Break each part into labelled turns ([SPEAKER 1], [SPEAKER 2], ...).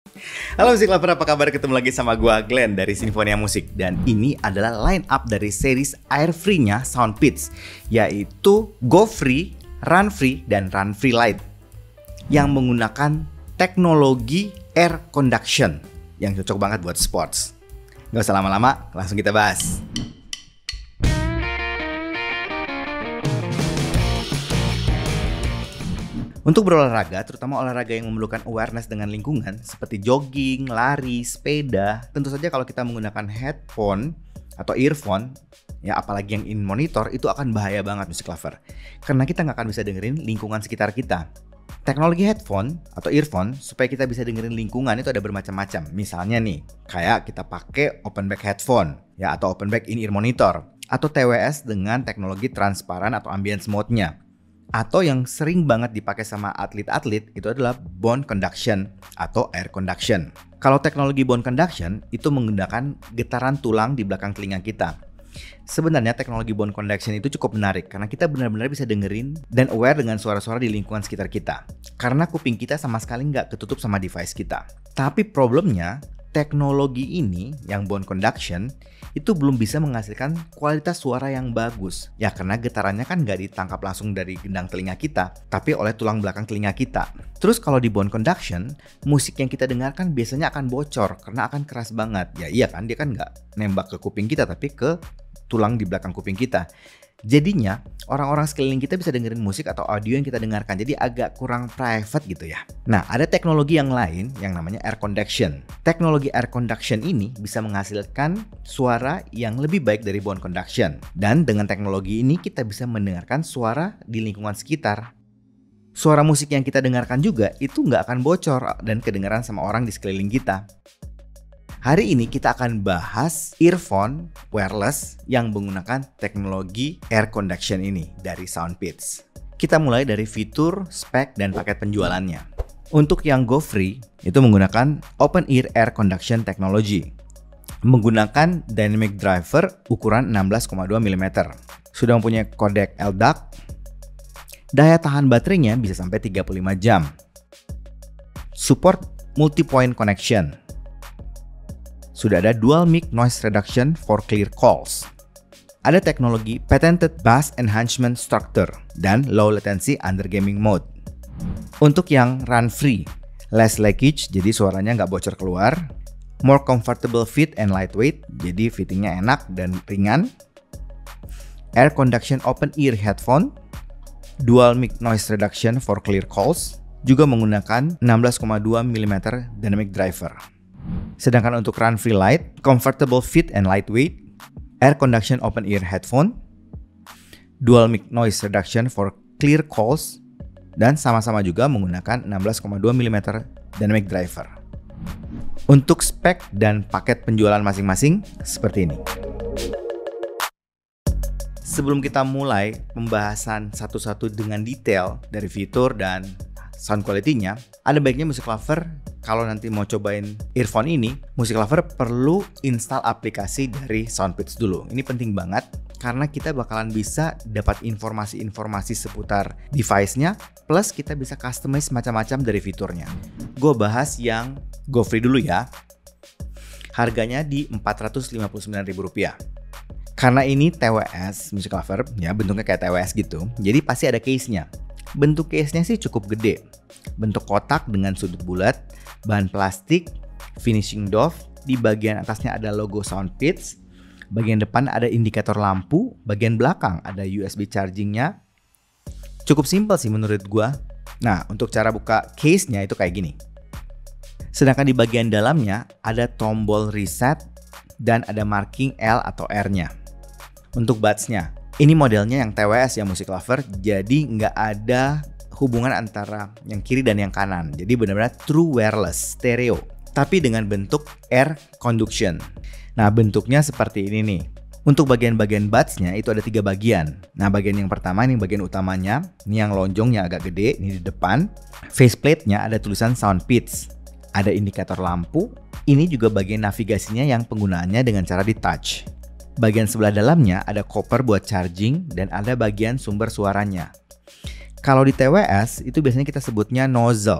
[SPEAKER 1] Halo musik lover, apa kabar? Ketemu lagi sama gua Glenn dari Sinfonia Musik. Dan ini adalah line up dari series air free-nya Soundpeats, yaitu Go Free, Run Free, dan Run Free Lite, yang menggunakan teknologi air conduction yang cocok banget buat sports. Gak usah lama-lama, langsung kita bahas. Untuk berolahraga, terutama olahraga yang memerlukan awareness dengan lingkungan seperti jogging, lari, sepeda, tentu saja kalau kita menggunakan headphone atau earphone, ya apalagi yang in monitor, itu akan bahaya banget music lover. Karena kita nggak akan bisa dengerin lingkungan sekitar kita. Teknologi headphone atau earphone supaya kita bisa dengerin lingkungan itu ada bermacam-macam. Misalnya nih, kayak kita pakai open back headphone ya atau open back in-ear monitor, atau TWS dengan teknologi transparan atau ambience mode-nya. Atau yang sering banget dipakai sama atlet-atlet itu adalah bone conduction atau air conduction. Kalau teknologi bone conduction itu menggunakan getaran tulang di belakang telinga kita. Sebenarnya teknologi bone conduction itu cukup menarik karena kita benar-benar bisa dengerin dan aware dengan suara-suara di lingkungan sekitar kita. Karena kuping kita sama sekali nggak ketutup sama device kita. Tapi problemnya, teknologi ini yang bone conduction itu belum bisa menghasilkan kualitas suara yang bagus. Ya karena getarannya kan nggak ditangkap langsung dari gendang telinga kita, tapi oleh tulang belakang telinga kita. Terus kalau di bone conduction, musik yang kita dengarkan biasanya akan bocor karena akan keras banget. Ya iya kan, dia kan nggak nembak ke kuping kita tapi ke tulang di belakang kuping kita. Jadinya orang-orang sekeliling kita bisa dengerin musik atau audio yang kita dengarkan, jadi agak kurang private gitu ya. Nah, ada teknologi yang lain yang namanya air conduction. Teknologi air conduction ini bisa menghasilkan suara yang lebih baik dari bone conduction. Dan dengan teknologi ini kita bisa mendengarkan suara di lingkungan sekitar. Suara musik yang kita dengarkan juga itu nggak akan bocor dan kedengaran sama orang di sekeliling kita. Hari ini kita akan bahas earphone wireless yang menggunakan teknologi air conduction ini dari Soundpeats. Kita mulai dari fitur, spek, dan paket penjualannya. Untuk yang Go Free itu menggunakan open ear air conduction technology. Menggunakan dynamic driver ukuran 16,2 mm. Sudah mempunyai kodek LDAC. Daya tahan baterainya bisa sampai 35 jam. Support multi-point connection. Sudah ada dual mic noise reduction for clear calls. Ada teknologi patented bass enhancement structure dan low latency under gaming mode. Untuk yang run free, less leakage jadi suaranya nggak bocor keluar. More comfortable fit and lightweight, jadi fittingnya enak dan ringan. Air conduction open ear headphone. Dual mic noise reduction for clear calls. Juga menggunakan 16,2 mm dynamic driver. Sedangkan untuk Run Free Lite, comfortable fit and lightweight, air conduction open ear headphone, dual mic noise reduction for clear calls, dan sama-sama juga menggunakan 16,2 mm dynamic driver. Untuk spek dan paket penjualan masing-masing seperti ini. Sebelum kita mulai pembahasan satu-satu dengan detail dari fitur dan sound quality-nya, ada baiknya music lover kalau nanti mau cobain earphone ini, music lover perlu install aplikasi dari Soundpeats dulu. Ini penting banget karena kita bakalan bisa dapat informasi-informasi seputar device-nya, plus kita bisa customize macam-macam dari fiturnya. Gue bahas yang Go Free dulu ya. Harganya di Rp459.000. Karena ini TWS music lover, ya bentuknya kayak TWS gitu, jadi pasti ada case-nya. Bentuk case-nya sih cukup gede. Bentuk kotak dengan sudut bulat, bahan plastik, finishing doff. Di bagian atasnya ada logo Soundpeats. Bagian depan ada indikator lampu. Bagian belakang ada USB charging-nya. Cukup simpel sih menurut gua. Nah, untuk cara buka case-nya itu kayak gini. Sedangkan di bagian dalamnya ada tombol reset dan ada marking L atau R-nya. Untuk buds-nya, ini modelnya yang TWS ya music lover, jadi nggak ada hubungan antara yang kiri dan yang kanan. Jadi benar-benar true wireless, stereo, tapi dengan bentuk air conduction. Nah bentuknya seperti ini nih. Untuk bagian-bagian buds-nya itu ada 3 bagian. Nah bagian yang pertama ini bagian utamanya, ini yang lonjong yang agak gede, ini di depan. Faceplate-nya ada tulisan Soundpeats. Ada indikator lampu, ini juga bagian navigasinya yang penggunaannya dengan cara di touch. Bagian sebelah dalamnya ada koper buat charging dan ada bagian sumber suaranya. Kalau di TWS itu biasanya kita sebutnya nozzle.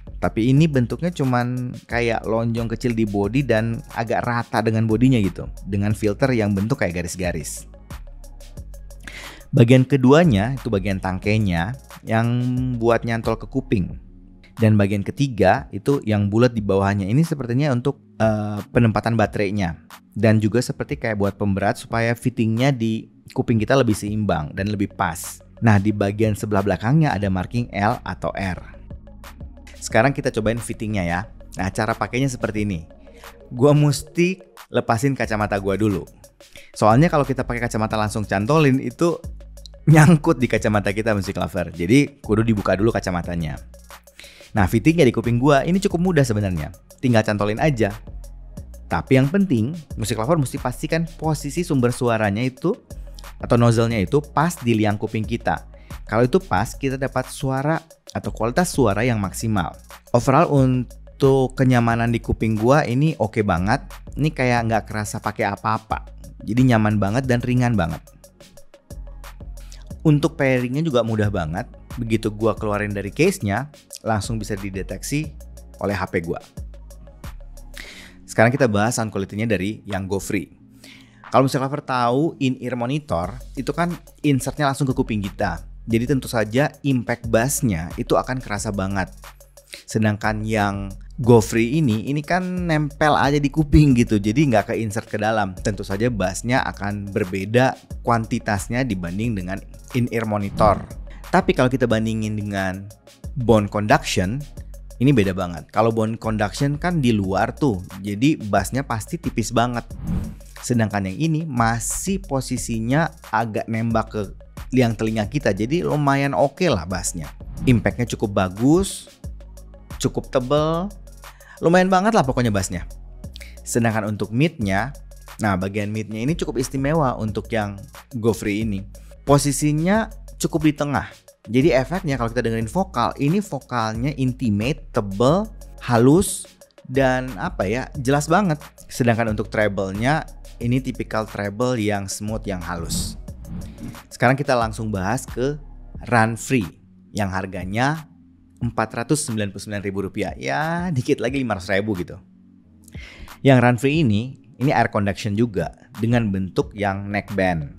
[SPEAKER 1] Tapi ini bentuknya cuman kayak lonjong kecil di body dan agak rata dengan bodinya gitu. Dengan filter yang bentuk kayak garis-garis. Bagian keduanya itu bagian tangkainya yang buat nyantol ke kuping. Dan bagian ketiga itu yang bulat di bawahnya ini sepertinya untuk penempatan baterainya. Dan juga seperti kayak buat pemberat supaya fittingnya di kuping kita lebih seimbang dan lebih pas. Nah, di bagian sebelah belakangnya ada marking L atau R. Sekarang kita cobain fittingnya ya. Nah, cara pakainya seperti ini. Gua mesti lepasin kacamata gua dulu. Soalnya kalau kita pakai kacamata langsung cantolin itu nyangkut di kacamata kita Music Lover. Jadi kudu dibuka dulu kacamatanya. Nah, fittingnya di kuping gua ini cukup mudah sebenarnya. Tinggal cantolin aja. Tapi yang penting, Music Lover mesti pastikan posisi sumber suaranya itu atau nozzle-nya itu pas di liang kuping kita. Kalau itu pas, kita dapat suara atau kualitas suara yang maksimal. Overall untuk kenyamanan di kuping gua ini oke banget. Ini kayak nggak kerasa pakai apa-apa. Jadi nyaman banget dan ringan banget. Untuk pairingnya juga mudah banget. Begitu gua keluarin dari case-nya, langsung bisa dideteksi oleh HP gua. Sekarang kita bahas sound quality-nya dari yang Go Free. Kalau Music Lover tahu in-ear monitor, itu kan insertnya langsung ke kuping kita. Jadi tentu saja impact bass-nya itu akan kerasa banget. Sedangkan yang Go Free ini kan nempel aja di kuping gitu. Jadi nggak ke insert ke dalam. Tentu saja bass-nya akan berbeda kuantitasnya dibanding dengan in-ear monitor. Tapi kalau kita bandingin dengan bone conduction, ini beda banget. Kalau bone conduction kan di luar tuh. Jadi bass-nya pasti tipis banget. Sedangkan yang ini masih posisinya agak nembak ke liang telinga kita, jadi lumayan oke lah bassnya. Impactnya cukup bagus, cukup tebel, lumayan banget lah pokoknya bassnya. Sedangkan untuk midnya, nah bagian midnya ini cukup istimewa untuk yang Go Free ini. Posisinya cukup di tengah, jadi efeknya kalau kita dengerin vokal, ini vokalnya intimate, tebel, halus, dan jelas banget. Sedangkan untuk treble-nya, ini tipikal treble yang smooth, yang halus. Sekarang kita langsung bahas ke Run Free yang harganya Rp499.000. Ya, dikit lagi Rp500.000 gitu. Yang Run Free ini air conduction juga dengan bentuk yang neckband.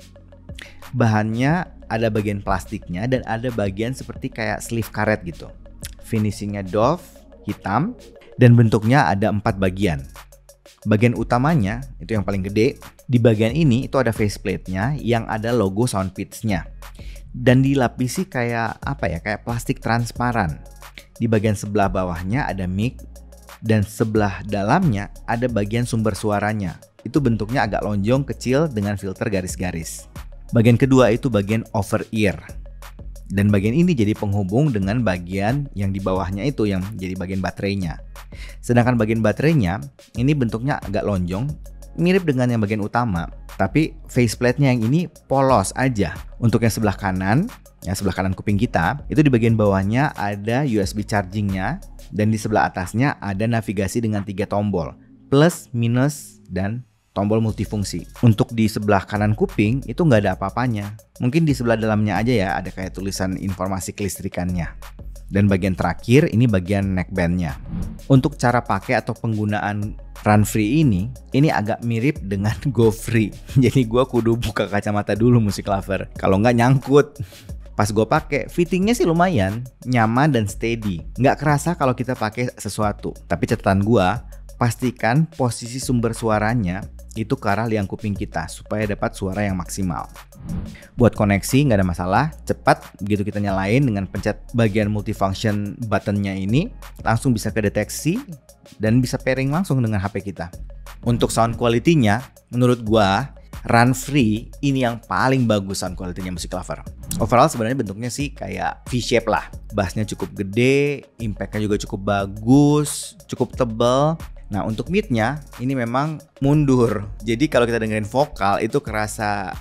[SPEAKER 1] Bahannya ada bagian plastiknya dan ada bagian seperti kayak sleeve karet gitu. Finishingnya doff, hitam, dan bentuknya ada 4 bagian. Bagian utamanya itu yang paling gede. Di bagian ini itu ada faceplate-nya yang ada logo Soundpeats-nya. Dan dilapisi kayak kayak plastik transparan. Di bagian sebelah bawahnya ada mic dan sebelah dalamnya ada bagian sumber suaranya. Itu bentuknya agak lonjong kecil dengan filter garis-garis. Bagian kedua itu bagian over ear. Dan bagian ini jadi penghubung dengan bagian yang di bawahnya itu yang jadi bagian baterainya. Sedangkan bagian baterainya ini bentuknya agak lonjong, mirip dengan yang bagian utama, tapi faceplate-nya yang ini polos aja. Untuk yang sebelah kanan kuping kita, itu di bagian bawahnya ada USB charging-nya dan di sebelah atasnya ada navigasi dengan 3 tombol, plus, minus, dan tombol multifungsi. Untuk di sebelah kanan kuping itu nggak ada apa-apanya. Mungkin di sebelah dalamnya aja ya ada kayak tulisan informasi kelistrikannya. Dan bagian terakhir ini bagian neckband-nya. Untuk cara pakai atau penggunaan Run Free ini agak mirip dengan Go Free. Jadi gua kudu buka kacamata dulu Music Lover. Kalau nggak nyangkut. Pas gue pakai, fittingnya sih lumayan, nyaman dan steady. Nggak kerasa kalau kita pakai sesuatu. Tapi catatan gue, pastikan posisi sumber suaranya itu ke arah liang kuping kita supaya dapat suara yang maksimal. Buat koneksi nggak ada masalah, cepat. Begitu kita nyalain dengan pencet bagian multifunction buttonnya ini, langsung bisa kedeteksi dan bisa pairing langsung dengan HP kita. Untuk sound quality-nya, menurut gua Run Free ini yang paling bagus sound quality-nya Music Lover. Overall sebenarnya bentuknya sih kayak V-shape lah. Bassnya cukup gede, impact-nya juga cukup bagus, cukup tebal. Nah untuk mid-nya ini memang mundur. Jadi kalau kita dengerin vokal itu kerasa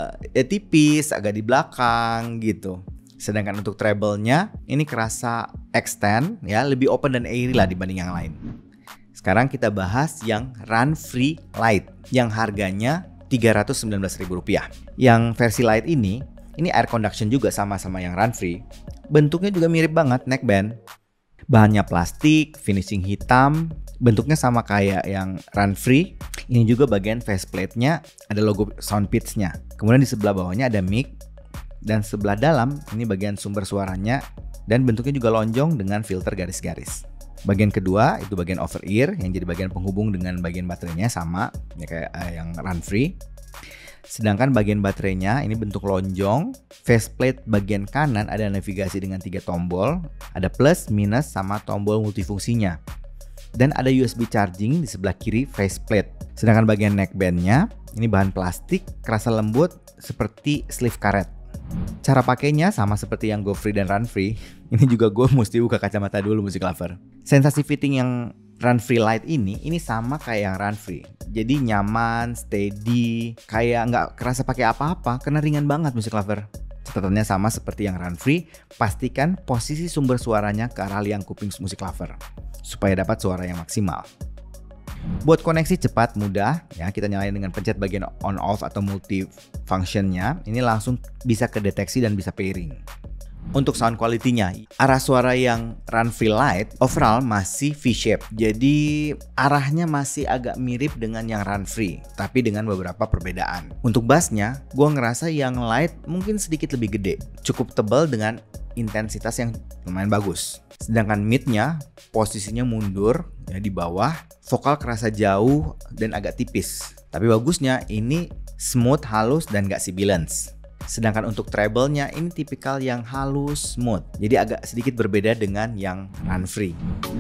[SPEAKER 1] tipis, agak di belakang gitu. Sedangkan untuk treble-nya ini kerasa extend ya, lebih open dan airy lah dibanding yang lain. Sekarang kita bahas yang Run Free Lite yang harganya Rp319.000. Yang versi Lite ini air conduction juga sama yang Run Free. Bentuknya juga mirip banget neckband. Bahannya plastik, finishing hitam, bentuknya sama kayak yang Run Free. Ini juga bagian faceplate-nya ada logo Soundpeats-nya. Kemudian di sebelah bawahnya ada mic, dan sebelah dalam ini bagian sumber suaranya, dan bentuknya juga lonjong dengan filter garis-garis. Bagian kedua itu bagian over ear yang jadi bagian penghubung dengan bagian baterainya, sama ya kayak yang Run Free. Sedangkan bagian baterainya ini bentuk lonjong. Faceplate bagian kanan ada navigasi dengan 3 tombol, ada plus, minus, sama tombol multifungsinya. Dan ada USB charging di sebelah kiri faceplate. Sedangkan bagian neckbandnya ini bahan plastik, kerasa lembut seperti sleeve karet. Cara pakainya sama seperti yang Go Free dan Run Free. Ini juga gue mesti buka kacamata dulu, Music Lover. Sensasi fitting yang Run Free Lite ini sama kayak yang Run Free. Jadi nyaman, steady, kayak nggak kerasa pakai apa-apa karena ringan banget, Music Lover. Catatannya sama seperti yang Run Free, pastikan posisi sumber suaranya ke arah liang kuping Music Lover supaya dapat suara yang maksimal. Buat koneksi cepat, mudah ya, kita nyalain dengan pencet bagian on off atau multi functionnya. Ini langsung bisa kedeteksi dan bisa pairing. Untuk sound quality-nya, arah suara yang Run Free Lite overall masih V-shape. Jadi arahnya masih agak mirip dengan yang Run Free, tapi dengan beberapa perbedaan. Untuk bassnya, gue ngerasa yang Lite mungkin sedikit lebih gede, cukup tebal dengan intensitas yang lumayan bagus. Sedangkan mid-nya posisinya mundur ya di bawah, vokal kerasa jauh dan agak tipis. Tapi bagusnya ini smooth, halus, dan gak sibilance. Sedangkan untuk treble-nya ini tipikal yang halus, smooth. Jadi agak sedikit berbeda dengan yang Run Free.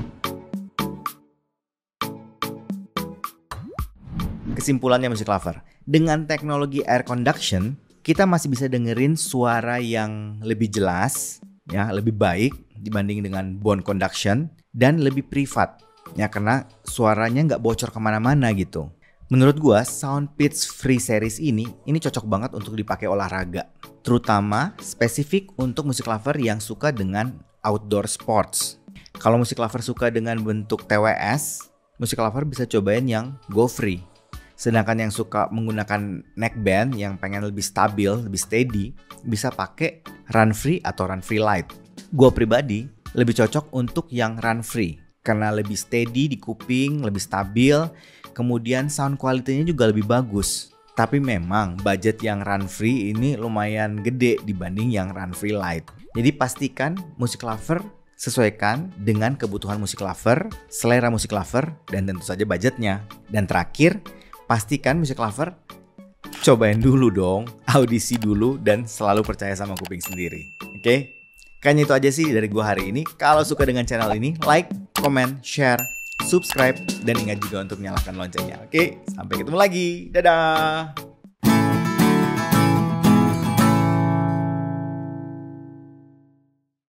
[SPEAKER 1] Kesimpulannya, Music Lover, dengan teknologi air conduction, kita masih bisa dengerin suara yang lebih jelas, ya, lebih baik dibanding dengan bone conduction, dan lebih privat, ya, karena suaranya nggak bocor kemana-mana gitu. Menurut gua, Soundpeats Free Series ini cocok banget untuk dipakai olahraga, terutama spesifik untuk Music Lover yang suka dengan outdoor sports. Kalau Music Lover suka dengan bentuk TWS, Music Lover bisa cobain yang Go Free. Sedangkan yang suka menggunakan neckband yang pengen lebih stabil, lebih steady, bisa pakai Run Free atau Run Free Lite. Gua pribadi lebih cocok untuk yang Run Free karena lebih steady di kuping, lebih stabil, kemudian sound quality-nya juga lebih bagus. Tapi memang budget yang Run Free ini lumayan gede dibanding yang Run Free Lite. Jadi pastikan Music Lover sesuaikan dengan kebutuhan Music Lover, selera Music Lover, dan tentu saja budgetnya. Dan terakhir, pastikan Music Lover cobain dulu dong, audisi dulu, dan selalu percaya sama kuping sendiri. Oke? Kayaknya itu aja sih dari gua hari ini. Kalau suka dengan channel ini, like, comment, share, subscribe, dan ingat juga untuk nyalakan loncengnya. Oke? Sampai ketemu lagi. Dadah!